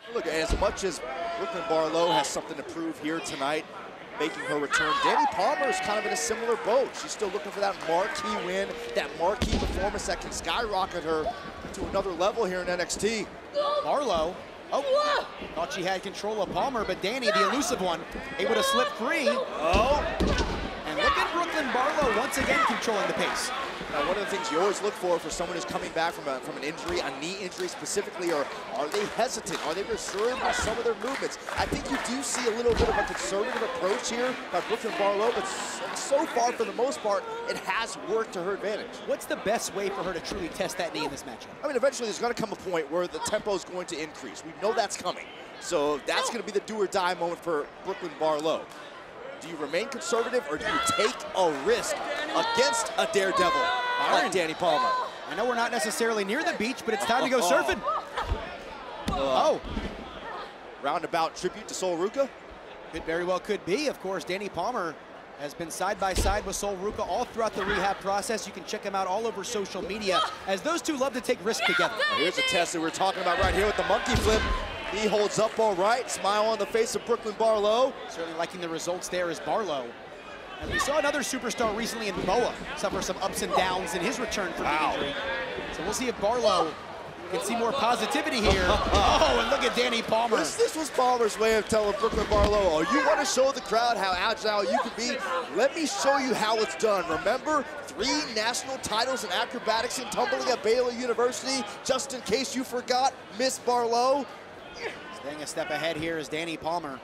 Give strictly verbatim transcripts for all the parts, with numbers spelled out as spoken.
Look, as much as Brooklyn Barlow has something to prove here tonight, making her return, Dani Palmer is kind of in a similar boat. She's still looking for that marquee win, that marquee performance that can skyrocket her to another level here in N X T. Barlow, oh, thought she had control of Palmer, but Dani, the elusive one, able to slip free. Oh, and look at Brooklyn Barlow once again controlling the pace. Now, one of the things you always look for for someone who's coming back from, a, from an injury, a knee injury specifically, or are they hesitant? Are they reserved with some of their movements? I think you do see a little bit of a conservative approach here by Brooklyn Barlow, but so far, for the most part, it has worked to her advantage. What's the best way for her to truly test that knee in this matchup? I mean, eventually there's going to come a point where the tempo is going to increase. We know that's coming. So that's going to be the do or die moment for Brooklyn Barlow. Do you remain conservative, or do you take a risk against a daredevil like Dani Palmer? I know we're not necessarily near the beach, but it's time to go surfing. Oh. Roundabout tribute to Sol Ruca? Could very well could be. Of course, Dani Palmer has been side by side with Sol Ruca all throughout the rehab process. You can check him out all over social media, as those two love to take risks together. Now, here's a test that we're talking about right here with the monkey flip. He holds up all right. Smile on the face of Brooklyn Barlow. Certainly liking the results there is Barlow. And we saw another superstar recently in Moa suffer some ups and downs in his return from Wow. the injury. So we'll see if Barlow can see more positivity here. Oh, and look at Dani Palmer. This, this was Palmer's way of telling Brooklyn Barlow, oh, you want to show the crowd how agile you can be? Let me show you how it's done. Remember, three national titles in acrobatics and tumbling at Baylor University, just in case you forgot, Miss Barlow. Staying a step ahead here is Dani Palmer.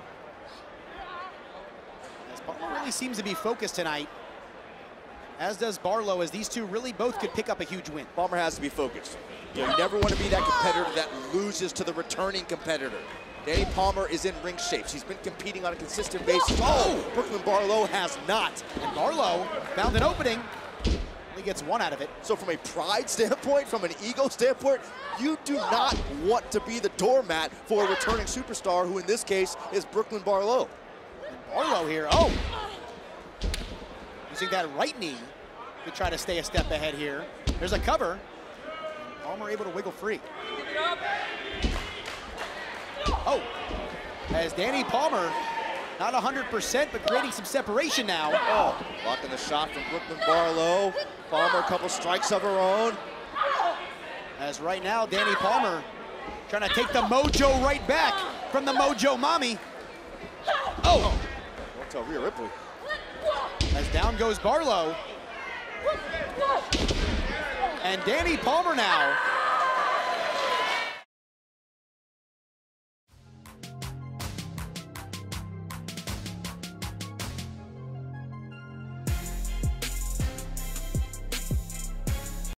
As Palmer really seems to be focused tonight, as does Barlow, as these two really both could pick up a huge win. Palmer has to be focused. You know, you never want to be that competitor that loses to the returning competitor. Dani Palmer is in ring shape. She's been competing on a consistent basis. Oh, Brooklyn Barlow has not. And Barlow found an opening. Only gets one out of it. So from a pride standpoint, from an ego standpoint, you do not want to be the doormat for a returning superstar, who in this case is Brooklyn Barlow. And Barlow here, oh. Using that right knee to try to stay a step ahead here. There's a cover. And Palmer able to wiggle free. Oh, as Dani Palmer, not one hundred percent, but creating some separation now. Oh, blocking the shot from Brooklyn Barlow. Palmer, a couple strikes of her own. As right now, Dani Palmer trying to take the mojo right back from the Mojo Mommy. Oh! Don't tell Rhea Ripley. As down goes Barlow. And Dani Palmer now